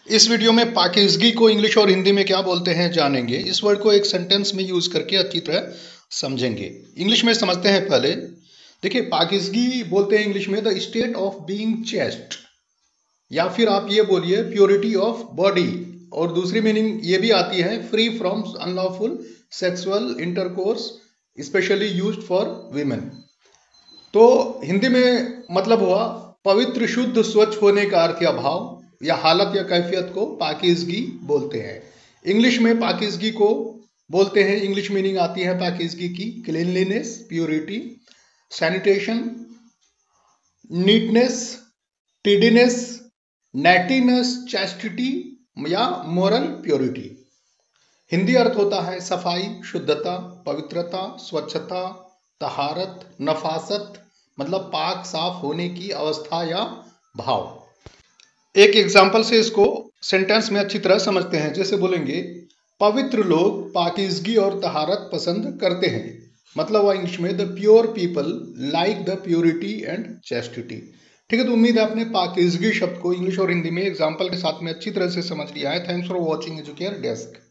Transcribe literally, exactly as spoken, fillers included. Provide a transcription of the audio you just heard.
इस वीडियो में पाकीज़गी को इंग्लिश और हिंदी में क्या बोलते हैं जानेंगे। इस वर्ड को एक सेंटेंस में यूज करके अच्छी तरह समझेंगे। इंग्लिश में समझते हैं पहले। देखिए, पाकीज़गी बोलते हैं इंग्लिश में the state of being chaste, या फिर आप ये बोलिए प्योरिटी ऑफ बॉडी, और दूसरी मीनिंग ये भी आती है free from unlawful sexual intercourse specially used for women. तो हिंदी में मतलब हुआ पवित्र, शुद्ध, स्वच्छ होने का अर्थ या भाव या हालत या कैफियत को पाकीज़गी बोलते हैं। इंग्लिश में पाकीज़गी को बोलते हैं, इंग्लिश मीनिंग आती है पाकीज़गी की cleanliness, purity, sanitation, neatness, tidiness, nattiness, chastity या मोरल प्योरिटी। हिंदी अर्थ होता है सफाई, शुद्धता, पवित्रता, स्वच्छता, तहारत, नफासत, मतलब पाक साफ होने की अवस्था या भाव। एक एग्जाम्पल से इसको सेंटेंस में अच्छी तरह समझते हैं। जैसे बोलेंगे पवित्र लोग पाकीज़गी और तहारत पसंद करते हैं, मतलब वह इंग्लिश में the pure people like the purity and chastity. ठीक है, तो उम्मीद है आपने पाकीज़गी शब्द को इंग्लिश और हिंदी में एग्जाम्पल के साथ में अच्छी तरह से समझ लिया है। Thanks for watching Educare desk.